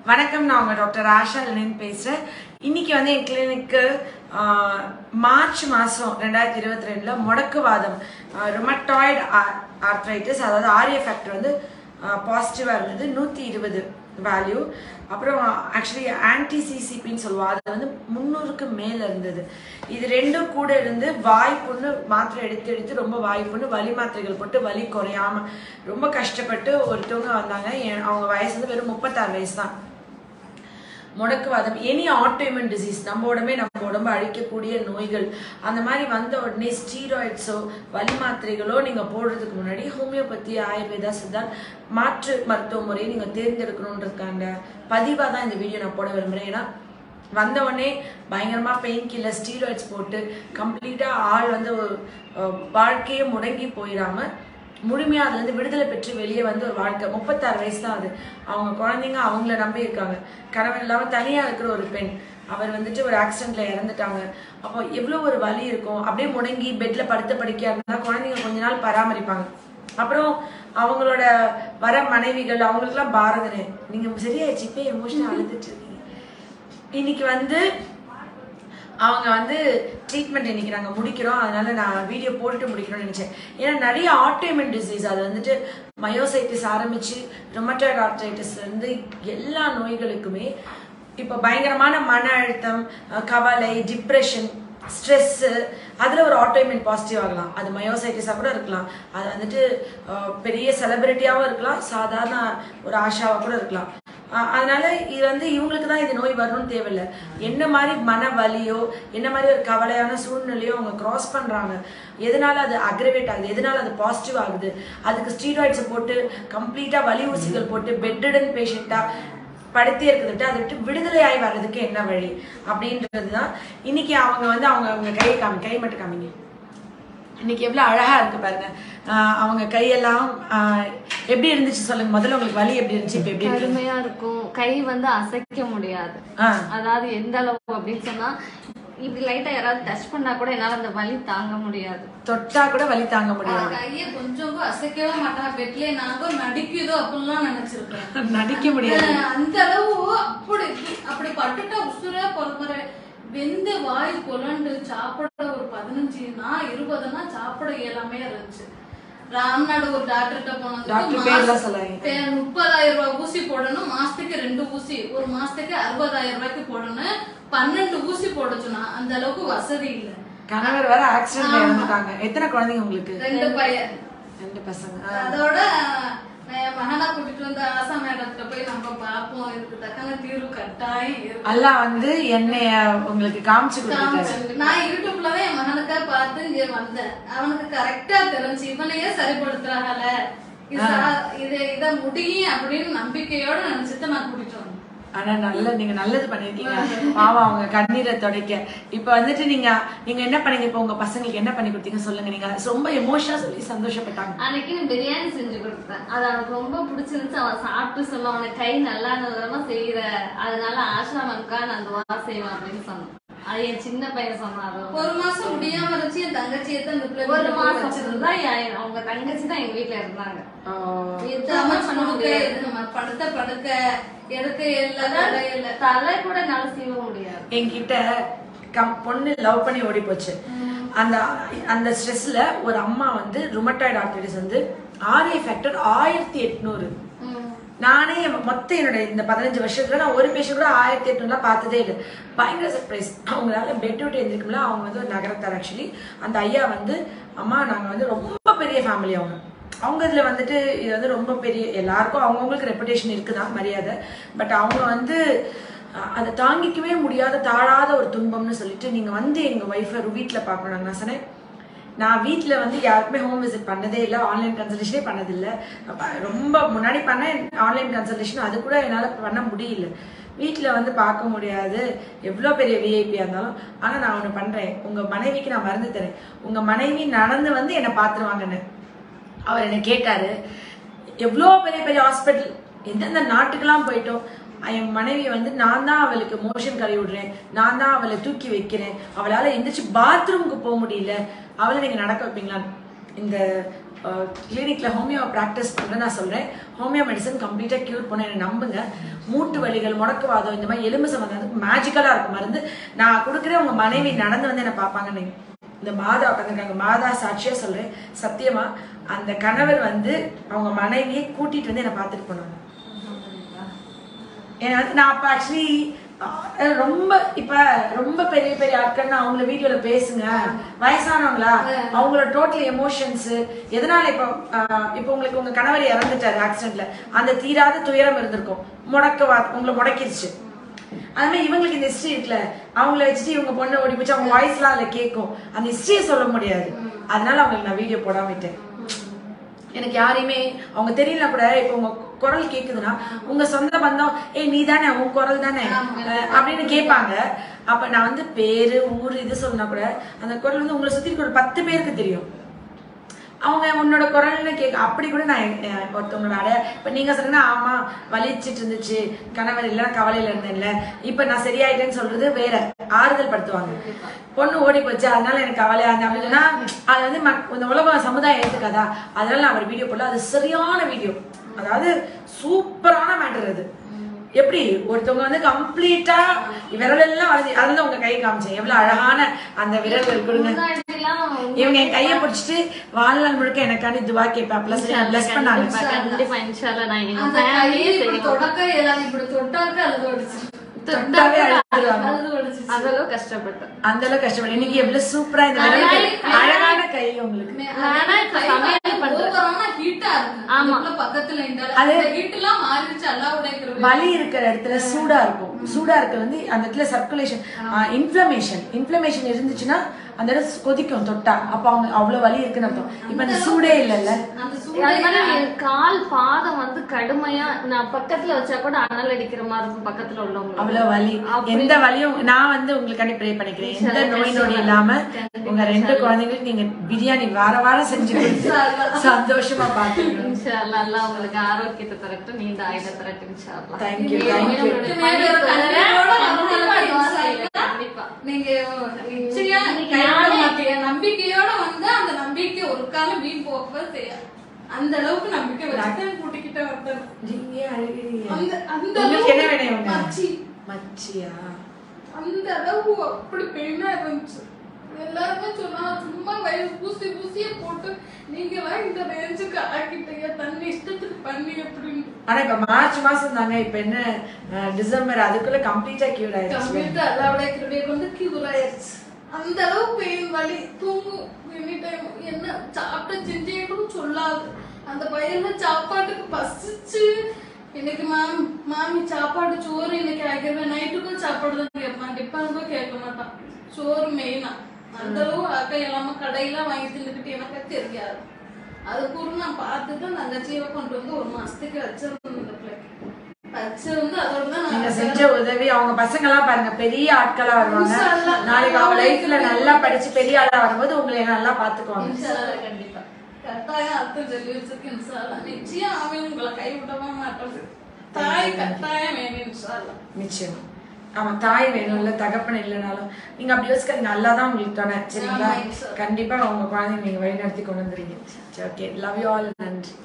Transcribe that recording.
வணக்கம், நான் உங்க டாக்டர் ஆஷா பேசுறேன். இன்னைக்கு வந்து என் கிளினிக்கு மார்ச் மாதம் 2022 முடக்குவாதம் ரொமட்டாய்டு ஆர்த்ரைட்டிஸ், அதாவது ஆரிய ஃபேக்டர் வந்து பாசிட்டிவாக இருந்தது, 120 வேல்யூ. அப்புறம் ஆக்சுவலி ஆன்டி சிசிபின்னு சொல்லுவோம், அது வந்து 300க்கு மேலே இருந்தது. இது ரெண்டும் கூட இருந்து வாய் புண்ணு மாத்திரை எடுத்து ரொம்ப வாய் புண்ணு, வலி மாத்திரைகள் போட்டு வலி குறையாம ரொம்ப கஷ்டப்பட்டு ஒருத்தவங்க வந்தாங்க. அவங்க வயசு வந்து வெறும் 36 வயசு தான். முடக்குவாதம், எனி ஆட்டோஇம்யூன் டிசீஸ், நம்ம உடம்பு அழிக்கக்கூடிய நோய்கள், அந்த மாதிரி வந்த உடனே ஸ்டீராய்ட்ஸோ வலி மாத்திரைகளோ நீங்கள் போடுறதுக்கு முன்னாடி ஹோமியோபதி, ஆயுர்வேதா, சித்தா மாற்று மருத்துவ முறையை நீங்கள் தேர்ந்தெடுக்கணுன்றதுக்கான பதிவாக தான் இந்த வீடியோ நான் போட விரும்புகிறேன். ஏன்னா வந்த உடனே பயங்கரமாக பெயின் கில்லர் ஸ்டீராய்ட்ஸ் போட்டு கம்ப்ளீட்டாக ஆள் வந்து வாழ்க்கையே முடங்கி போயிடாமல் முழுமையாக அதுலேருந்து விடுதலை பெற்று வெளியே வந்து ஒரு வாழ்க்கை. 36 வயசு தான் அது. அவங்க குழந்தைங்க அவங்கள நம்பி இருக்காங்க. கணவன் இல்லாமல் தனியாக இருக்கிற ஒரு பெண், அவர் வந்துட்டு ஒரு ஆக்சிடென்ட்ல இறந்துட்டாங்க. அப்போ எவ்வளோ ஒரு வலி இருக்கும். அப்படியே முடங்கி பெட்ல படுத்த படிக்க இருந்தால் குழந்தைங்க கொஞ்ச நாள் பராமரிப்பாங்க. அப்புறம் அவங்களோட வர மனைவிகள் அவங்களுக்குலாம் பாரதனே, நீங்கள் சரியாயிடுச்சு, இப்போ எமோஷனல் அழுதுட்டு இருக்கீங்க. இன்னைக்கு வந்து அவங்க வந்து ட்ரீட்மெண்ட் இன்னைக்கு நாங்கள் முடிக்கிறோம். அதனால நான் வீடியோ போட்டுட்டு முடிக்கணும்னு நினச்சேன். ஏன்னா நிறைய ஆட்டோஇம்யூன் டிசீஸ், அது வந்துட்டு மயோசைட்டிஸ் ஆரம்பிச்சு ரொமட்டாய்டு ஆர்த்ரைட்டிஸ்லேருந்து எல்லா நோய்களுக்குமே இப்போ பயங்கரமான மன அழுத்தம், கவலை, டிப்ரெஷன், ஸ்ட்ரெஸ்ஸு, அதில் ஒரு ஆட்டோஇம்யூன் பாசிட்டிவ் ஆகலாம். அது மயோசைட்டிஸாக கூட இருக்கலாம். அது வந்துட்டு பெரிய செலிபிரிட்டியாகவும் இருக்கலாம், சாதாரண ஒரு ஆஷாவாக கூட இருக்கலாம். அதனால இது வந்து இவங்களுக்கு தான் இது நோய் வரணும்னு தேவையில்லை. என்ன மாதிரி மன வலியோ என்ன மாதிரி ஒரு கவலையான சூழ்நிலையோ அவங்க கிராஸ் பண்ணுறாங்க, எதனால அது அக்ரவேட் ஆகுது, எதனால அது பாசிட்டிவ் ஆகுது, அதுக்கு ஸ்டீராய்ட்ஸை போட்டு கம்ப்ளீட்டாக வலி ஊசிகள் போட்டு பெட்டடன் பேஷண்ட்டாக படுத்தே இருக்குதுட்டு அதை விட்டு விடுதலையாகி வர்றதுக்கு என்ன வழி அப்படின்றது தான் இன்னைக்கு. அவங்க வந்து அவங்க கை மட்டும் காமிங்க. இன்னைக்கு எவ்வளோ அழகா இருக்கு பாருங்க. அவங்க கையெல்லாம் எப்படி இருந்துச்சு சொல்லுங்க. முதல்ல உங்களுக்கு வலி எப்படி இருந்துச்சு, இப்போ எப்படி இருக்கு? கடுமையா இருக்கும். கை வந்து அசைக்க முடியாது. அதாவது எந்த அளவு அப்படின்னு சொன்னா, இப்படி லைட்டா யாராவது டச் பண்ணா கூட என்னால அந்த வலி தாங்க முடியாது. தொட்டா கூட வலி தாங்க முடியாது. கையை கொஞ்சம் அசைக்கவே மாட்டாங்க. பெட்ல நாங்க நடிக்குதோ அப்படிலாம் நினைச்சிருக்கேன். நடிக்க முடியாது. அந்த அளவு அப்படி பட்டுட்டா உசுரா பொறுமுற வெந்த வாய் கொலண்டு சாப்பிட ஒரு 15 20 சாப்பிட இயலாமே இருந்துச்சு. ராம்நாடு ஒரு டாக்டர்கிட்ட போனது, 30,000 ரூபாய் ஊசி போடணும், மாசத்துக்கு 2 ஊசி, ஒரு மாசத்துக்கு 60,000 ரூபாய்க்கு போடணும், 12 ஊசி போட சொன்னா. அந்த அளவுக்கு வசதி இல்ல. கணவர் வேற ஆக்சிடென்ட்ல இறந்துட்டாங்க. எத்தனை குழந்தைங்க உங்களுக்கு? 2 பையன், 2 பசங்க. அதோட என் மகனா கூட்டிட்டு வந்து ஆசா மேடத்துல போய் நம்ம பார்ப்போம், இதுக்கு தக்கான தீர்வு கட்டாயம் எல்லாம் வந்து என்னைய உங்களுக்கு காமிச்சு கொடுத்தாரு. நான் யூடியூப்லதான் என் மகனுக்கா பார்த்து இங்க வந்தேன். அவனுக்கு கரெக்டா தெரிஞ்சு இவனையே சரிப்படுத்துறாங்கல்ல, இத முடியும் அப்படின்னு நம்பிக்கையோட நினைச்சிட்டு நான் கூட்டிட்டு வந்தேன். ஆனா நீங்க நல்லது பண்ணிருக்கீங்க. பாவம் அவங்க கண்ணீரை துடைக்க. இப்ப வந்துட்டு நீங்க என்ன பண்ணீங்க? இப்ப உங்க பசங்களுக்கு என்ன பண்ணி கொடுத்தீங்க சொல்லுங்க. நீங்க ரொம்ப எமோஷனலா சொல்லி சந்தோஷப்பட்டாங்க. அன்னைக்கு பிரியாணி செஞ்சு கொடுத்தேன். அது அவனுக்கு ரொம்ப பிடிச்சிருந்துச்சு. அவன் சாப்பிட்டு சொன்ன, அவனுக்கு கை நல்லா இருந்ததுமா செய்யற, அதனால ஆஷா மங்கா நான் துவா செய்வேன் அப்படின்னு சொன்னான். அது என் சின்ன பையன் சொன்னாரு. 1 மாசம் முடியாம இருந்துச்சு. என் தங்கச்சியை தான் 1 மாசம் தான் அவங்க தங்கச்சி தான் எங்க வீட்டுல இருந்தாங்க. படுக்க எடுக்க எல்லாம் தலை கூட என்னால சீவ முடியாது. என்கிட்ட பொண்ணு லவ் பண்ணி ஓடி போச்சு. அந்த ஸ்ட்ரெஸ்ல ஒரு அம்மா வந்து ருமட்டாய்டு ஆர்த்ரைட்டிஸ் வந்து ஆரிய ஃபேக்டர் 1800. நானே மொத்தம் என்னோட இந்த 15 வருஷத்துல நான் ஒரு பேஷண்ட் கூட 1800 பார்த்ததே இல்லை. பயங்கர சர்ப்ரைஸ். அவங்களால பெட் விட்டு எழுந்திருக்கும்ல. அவங்க வந்து ஒரு நகரத்தார். ஆக்சுவலி அந்த ஐயா வந்து, அம்மா நாங்கள் வந்து ரொம்ப பெரிய ஃபேமிலி. அவங்க இதில் வந்துட்டு இது வந்து ரொம்ப பெரிய, எல்லாருக்கும் அவங்கவுங்களுக்கு ரெப்புடேஷன் இருக்குதான், மரியாதை. பட் அவங்க வந்து அதை தாங்கிக்கவே முடியாத தாழாத ஒரு துன்பம்னு சொல்லிட்டு, நீங்கள் வந்து எங்கள் ஒய்ஃபை வீட்டில் பார்க்கணும். நான் சொன்னேன், நான் வீட்டில் வந்து யாருக்குமே ஹோம் விசிட் பண்ணதே இல்லை, ஆன்லைன் கன்சல்டேஷனே பண்ணதில்லை. ரொம்ப முன்னாடி பண்ணேன் ஆன்லைன் கன்சல்டேஷன், அது கூட என்னால் பண்ண முடியல. வீட்டில் வந்து பார்க்க முடியாது, எவ்வளோ பெரிய விஐபியாக இருந்தாலும். ஆனால் நான் ஒன்று பண்ணுறேன், உங்கள் மனைவிக்கு நான் மருந்து தரேன், உங்கள் மனைவி நடந்து வந்து என்னை பார்த்துருவாங்கன்னு. அவர் என்னை கேட்டார், எவ்வளோ பெரிய பெரிய ஹாஸ்பிட்டல் எந்தெந்த நாட்டுக்கெல்லாம் போயிட்டோம், என் மனைவி வந்து நான் தான் அவளுக்கு மோஷன் கழுவி விடுறேன், நான் தான் அவளை தூக்கி வைக்கிறேன், அவளால் எந்திரிச்சு பாத்ரூமுக்கு போக முடியல, அவளை நீங்கள் நடக்க வைப்பீங்களான்னு. இந்த கிளினிக்ல ஹோமியோ ப்ராக்டிஸ் பண்றேன் நான் சொல்றேன். ஹோமியோ மெடிசன் கம்ப்ளீட்டா கியூர் பண்ண என்ன நம்புங்க. மூட்டு வலிகள், முடக்குவாதம், இந்த மாதிரி எலும்பு சம்பந்தம் மேஜிக்கலா இருக்கும் மருந்து. நான் கொடுக்குறேன், உங்க மனைவி நடந்து வந்து என்ன பார்ப்பாங்க. நீங்க இந்த மாதா உட்காந்துருக்காங்க, மாதா சாட்சியா சொல்றேன் சத்தியமா, அந்த கணவர் வந்து அவங்க மனைவியை கூட்டிட்டு வந்து என்ன பார்த்துட்டு போனாங்க. ஏன்னா நான் அப்ப ஆக்சுவலி ரொம்ப ரொம்ப பெரிய பெரிய ஆட்கள்னா அவங்கள வீடியோல பேசுங்க, வயசானவங்களா அவங்களோட டோட்டல் எமோஷன்ஸ் எதனால இப்போ உங்களுக்கு உங்க கணவர் இறந்துட்டாரு ஆக்சிடென்ட்ல, அந்த தீராத துயரம் இருந்திருக்கும், உங்களை முடக்கிருச்சு. அது மாதிரி இவங்களுக்கு இந்த ஹிஸ்டரி இருக்குல்ல, அவங்கள வச்சுட்டு இவங்க பொண்ணு ஓடி போச்சு, அவங்க வாய்ஸ்லாம் அதுல கேட்கும், அந்த ஹிஸ்டரியை சொல்ல முடியாது. அதனால அவங்களுக்கு நான் வீடியோ போடாம விட்டேன். எனக்கு யாரையுமே அவங்க தெரியல கூட, இப்ப உங்க குரல் கேக்குதுன்னா உங்க சொந்த பந்தம் நீ தானே, உன் குரல் தானே அப்படின்னு கேட்பாங்க. அப்ப நான் வந்து பேரு ஊரு இது சொன்னா கூட அந்த குரல் வந்து உங்களை சுத்தி ஒரு 10 பேருக்கு தெரியும். அவங்க உன்னோட குரல்னு கேட்க அப்படி கூட நான் ஒருத்தவங்களோட இப்ப நீங்க சொன்னா ஆமா வலிச்சிட்டு இருந்துச்சு, கணவர் இல்ல, கவலையில இருந்தேன்ல, இப்ப நான் சரியாயிட்டேன்னு சொல்றது வேற, ஆறுதல் படுத்துவாங்க. பொண்ணு ஓடி போச்சு அதனால எனக்கு கவலையா இருந்தேன் அப்படின்னா அது வந்து இந்த உலக சமுதாயம் ஏத்துக்காதா, அதனால நான் ஒரு வீடியோ போடல. அது சரியான வீடியோ, அதாவது சூப்பரான மேட்டர். அது எப்படி ஒருத்தவங்க வந்து கம்ப்ளீட்டா விரல் எல்லாம் வளைஞ்சு, அதெல்லாம் உங்க கை காமிச்சேன் எவ்வளவு அழகான அந்த விரல்கள் கொடுங்க. இவங்க என் கையை பிடிச்சிட்டு வாழ்நாள் முழுக்க எனக்காண்டி துவா கேட்பேன், பிளஸ் பண்ணாங்க. அந்த அளவுக்கு கஷ்டப்பட்டு இன்னைக்கு எவ்வளவு சூப்பரா இந்த அழகான கை உங்களுக்கு. வலி இருக்கிற இடத்துல சூடா இருக்கும், சூடா இருக்க வந்து அந்த இடத்துல சர்க்குலேஷன் இன்ஃப்ளமேஷன் இருந்துச்சுன்னா அந்த இடம் கொதிக்கும் தொட்டா, அப்ப அவங்க அவ்வளவு வலி இருக்குன்னு அர்த்தம். இப்ப அந்த சூடே இல்லல்ல, கால் பாதம் வந்து கடுமையா நான் பக்கத்துல வச்சா கூட அனல் அடிக்கிற மாதிரி இருக்கும் பக்கத்துல உள்ளவங்க, அவ்வளவு வலி. எந்த வலியும் நான் வந்து உங்களுக்கு ப்ரே பண்ணிக்கிறேன், எந்த நோய் நொடி இல்லாம உங்க 2 குழந்தைங்களுக்கு நீங்க பிரியாணி வாரம் செஞ்சு கொடுத்து சந்தோஷமா பாத்துக்கணும். இன்ஷா அல்லாஹ் உங்களுக்கு ஆரோக்கியத்தை தரட்டும், நீண்ட ஆயுத தரட்டும். இன்ஷா அல்லாஹ். தேங்க்யூ. நீங்க நம்பிக்கையோட வந்து அந்த நம்பிக்கை ஒரு காலம் வீண் போக செய்யாது. அந்த அளவுக்கு நம்பிக்கை வச்சுட்டு கூட்டிக்கிட்ட வந்தேன். அந்த அளவு அப்படி பெயினா இருந்துச்சு. எல்லாருமே சொன்னா சும்மா வயசு பூசிய போட்டு நீங்க எல்லாம் இந்த ரேஞ்சுக்கு ஆக்கிட்டீங்க, தண்ணி இஷ்டத்துக்கு பண்ணி அப்படின்னு. ஆனா இப்ப மார்ச் மாசம் தாங்க, இப்ப என்ன டிசம்பர், அதுக்குள்ள கம்ப்ளீட்டா கியூர் ஆயிடுச்சு. கம்ப்ளீட்டா அல்லாஹ்வுடைய கிருபையை கொண்டு கியூர் ஆயிடுச்சு. அந்த அளவு பெயின் வலி தூங்கும் எனி டைம். என்ன சாப்பிட்ட செஞ்சேன்னு சொல்லாது. அந்த பையன சாப்பாட்டுக்கு பசிச்சு இன்னைக்கு மாமி சாப்பாடு சோறு இன்னைக்கு ஆக்கிடுவேன், நைட்டுக்கும் சாப்பாடு தான் கேட்பான், டிஃபனுக்கும் கேட்க மாட்டான், சோறு மெயினா. அந்த அளவு அக்கா எல்லாம கடையெல்லாம் வாங்கி தின்னுக்கிட்டு எனக்கு தெரியாது. அது கூட நான் பார்த்துட்டு தங்கச்சியை கொண்டு வந்து 1 மாசத்துக்கு வச்சிருந்தேன். இந்த பிள்ளைக்கு வச்சிருந்து அதோடதான் நீங்க செஞ்ச உதவி. அவங்க பசங்க எல்லாம் பாருங்க பெரிய ஆட்களா வருவாங்க, நாளைக்கு அவங்க லைஃப்ல நல்லா படிச்சு பெரிய ஆளா வரும்போது உங்களை நல்லா பாத்துக்குவாங்க. கண்டிப்பா கட்டாயம் அர்த்தம் சொல்லி வச்சிருக்கு. இன்ஷா அல்லாஹ் நிச்சயம் அவன் உங்களை கைவிடவே மாட்டாங்க. தாய் கட்டாயம் வேணும் இன்ஷா அல்லாஹ். நிச்சயம். ஆமா, தாய் வேணும்ல, தகப்பன் இல்லைனாலும் நீங்க அப்படி யோசிக்க நல்லாதான் உங்களுக்கு தோண. சரிங்களா? கண்டிப்பா உங்க குழந்தைங்க நீங்க வழி நடத்தி கொண்டு வந்துறீங்க. Okay, love you all. நன்றி.